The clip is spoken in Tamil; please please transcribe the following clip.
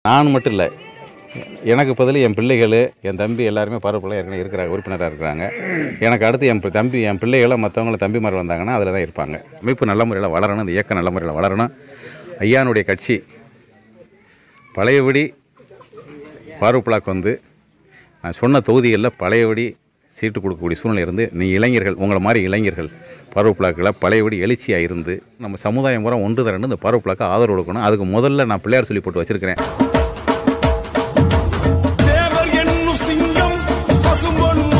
நான் மட்டும் இல்லை, எனக்கு பதில் என் பிள்ளைகள், என் தம்பி எல்லாருமே பரப்புல ஏற்கனவே இருக்கிறாங்க, உறுப்பினராக இருக்கிறாங்க. எனக்கு அடுத்து என் பிள்ளைகளை மற்றவங்கள தம்பிமார் வந்தாங்கன்னா அதில் தான் இருப்பாங்க. அமைப்பு நல்ல முறையில் வளரணும், இந்த இயக்கம் நல்ல முறையில் வளரணும். ஐயானுடைய கட்சி பழையபடி ஃபாரூக் வந்து நான் சொன்ன தொகுதிகளில் பழையபடி சீட்டு கொடுக்கக்கூடிய சூழ்நிலை இருந்து, நீ இளைஞர்கள், உங்களை மாதிரி இளைஞர்கள் ஃபாரூக் பழையபடி எழுச்சியாக இருந்து நம்ம சமுதாயம் பூரா ஒன்று திரண்டு இந்த ஃபாரூக் ஆதரவு கொடுக்கணும். அதுக்கு முதல்ல நான் பிள்ளையார் சொல்லி போட்டு வச்சுருக்கிறேன். தேவர் என்னும் சிங்கம் பசும்பொன்